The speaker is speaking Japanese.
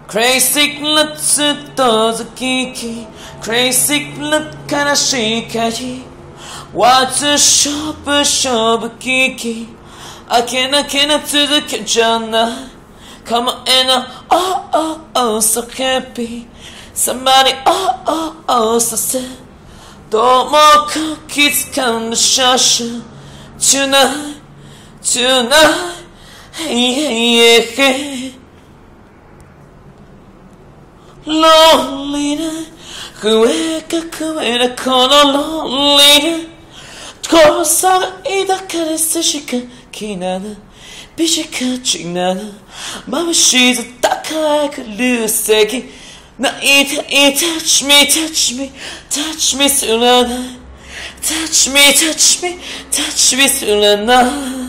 Crazy なずっと好き Crazy な悲しい鍵What's 勝負危機あけな続けじゃない構えな Oh oh oh so happy Somebody oh oh oh させどうもか気づかんでしゃしゃ Tonight Hey hey hey Lonely な増えなこの Lonely なこそが抱かれしかきなな美しかちなな眩しさ高く流石泣いてい Touch me touch me touch me すらない Touch me touch me touch me すらない